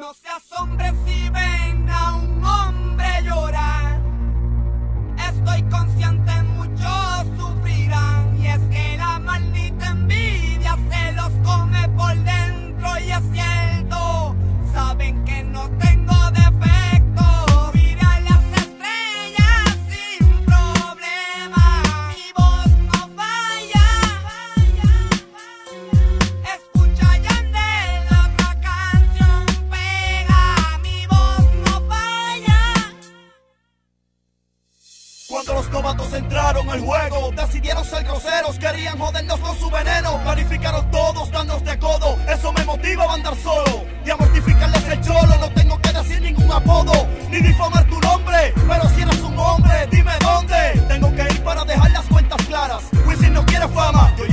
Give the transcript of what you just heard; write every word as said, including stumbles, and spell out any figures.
No se asombre si ven a un hombre llorar. Estoy consciente, muchos sufrirán. Y es que la maldita envidia se los come por dentro. Y es cierto, saben que no tengo defecto. Subiré a las estrellas sin problema. Mi voz no falla. Escucha Yandel, la otra canción pega. Mi voz no falla. Cuando los novatos entraron al juego, decidieron ser groseros, querían jodernos con su veneno. Planificaron todos, darnos de codo, eso me motiva a andar solo y a mortificarles el cholo. No tengo que decir ningún apodo, ni difamar tu nombre, pero si eres un hombre, dime dónde tengo que ir para dejar las cuentas claras. Wisin no quiere fama, yo